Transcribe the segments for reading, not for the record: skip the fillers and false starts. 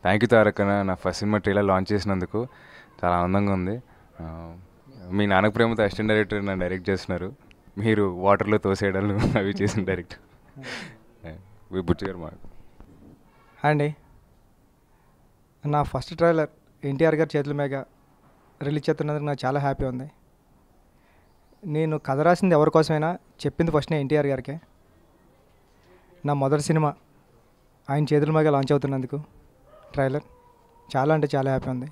Thank you Tarak అన్న, నా first cinema trailer launch చేసినందుకు చాలా ఆనందంగా ఉంది. మీ నాన్నకు ప్రేమతో అసిస్టెంట్ డైరెక్టర్ నన్ను డైరెక్ట్ చేస్తున్నారు, మీరు వాటర్లో తోసేయడాలు అవి చేసిన డైరెక్టర్ బుచ్చి గారు. మాకు అండి, నా ఫస్ట్ ట్రైలర్ ఎన్టీఆర్ గారి చేతుల మీద రిలీజ్ చేస్తున్నందుకు నాకు చాలా హ్యాపీ ఉంది. నేను కథ రాసింది ఎవరి కోసమైనా చెప్పింది ఫస్ట్ ఎన్టీఆర్ గారికే. నా మొదటి సినిమా ఆయన చేతుల మీద లాంచ్ అవుతున్నందుకు ట్రైలర్ చాలా అంటే చాలా హ్యాపీ ఉంది.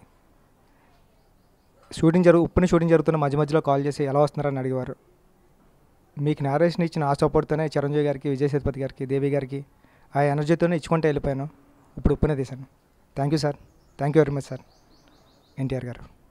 ఉప్పుని షూటింగ్ జరుగుతున్న మధ్య మధ్యలో కాల్ చేసి ఎలా వస్తున్నారని అడిగేవారు. మీకు నేరేషన్ ఇచ్చిన ఆ సపోర్ట్తోనే చిరంజీవి గారికి, విజయ్ సేతుపతి గారికి, దేవి గారికి ఆ ఎనర్జీతోనే ఇచ్చుకుంటే వెళ్ళిపోయాను. ఇప్పుడు ఉప్పునే తీశాను. Thank you sir, thank you very much sir NTR గారు.